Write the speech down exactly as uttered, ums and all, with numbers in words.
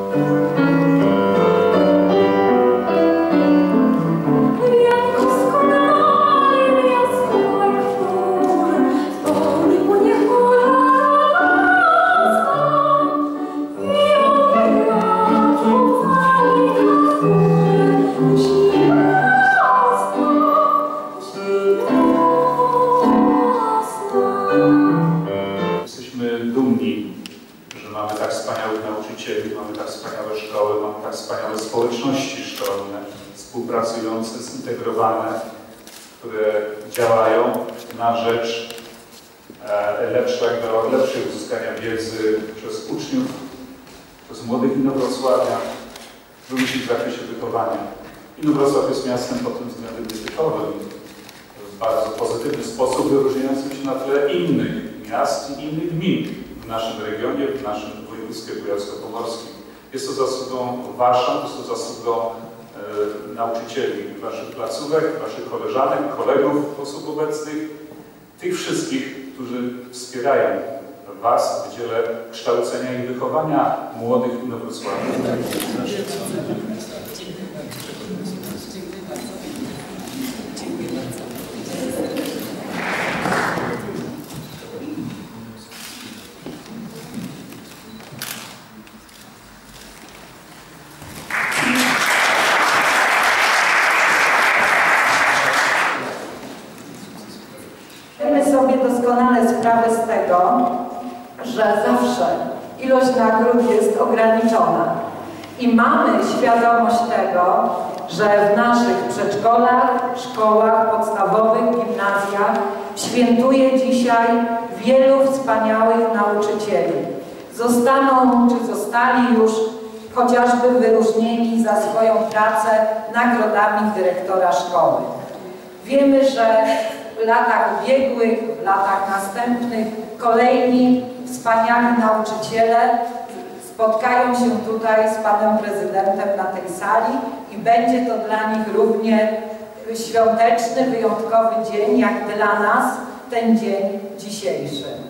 Mamy tak wspaniałe szkoły, mamy tak wspaniałe społeczności szkolne, współpracujące, zintegrowane, które działają na rzecz lepszego, lepszego uzyskania wiedzy przez uczniów, przez młodych Inowrocławia, również w zakresie wychowania. Inowrocław jest miastem pod tym względem nietypowym, w bardzo pozytywny sposób wyróżniającym się na tle innych miast i innych gmin w naszym regionie, w naszym województwie kujawsko-pomorskim. Jest to zasługą waszą, jest to zasługą e, nauczycieli waszych placówek, waszych koleżanek, kolegów osób obecnych, tych wszystkich, którzy wspierają was w dziele kształcenia i wychowania młodych Inowrocławian. Doskonale sprawę z tego, że zawsze ilość nagród jest ograniczona i mamy świadomość tego, że w naszych przedszkolach, szkołach podstawowych, gimnazjach świętuje dzisiaj wielu wspaniałych nauczycieli. Zostaną czy zostali już chociażby wyróżnieni za swoją pracę nagrodami dyrektora szkoły. Wiemy, że w latach ubiegłych, w latach następnych kolejni wspaniali nauczyciele spotkają się tutaj z panem prezydentem na tej sali i będzie to dla nich równie świąteczny, wyjątkowy dzień, jak dla nas ten dzień dzisiejszy.